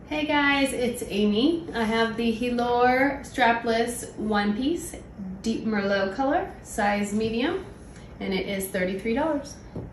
Hey guys, it's Amy. I have the Helor strapless one piece, deep Merlot color, size medium, and it is $33.